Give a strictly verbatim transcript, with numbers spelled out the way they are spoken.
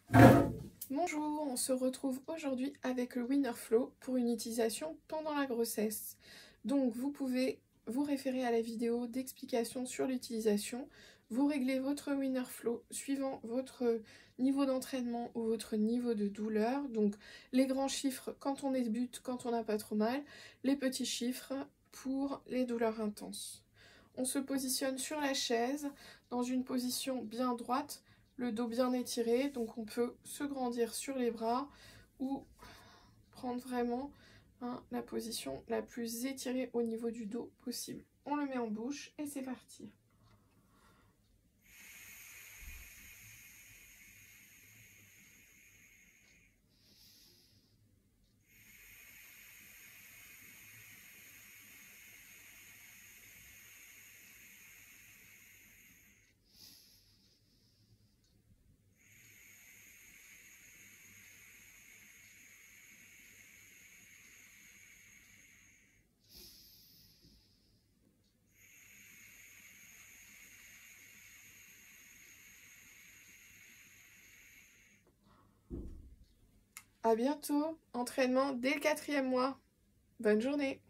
Bonjour, on se retrouve aujourd'hui avec le Winnerflow pour une utilisation pendant la grossesse. Donc vous pouvez vous référer à la vidéo d'explication sur l'utilisation, vous réglez votre Winnerflow suivant votre niveau d'entraînement ou votre niveau de douleur. Donc les grands chiffres quand on débute, quand on n'a pas trop mal, les petits chiffres pour les douleurs intenses. On se positionne sur la chaise dans une position bien droite, le dos bien étiré, donc on peut se grandir sur les bras ou prendre vraiment hein, la position la plus étirée au niveau du dos possible. On le met en bouche et c'est parti. À bientôt, entraînement dès le quatrième mois. Bonne journée.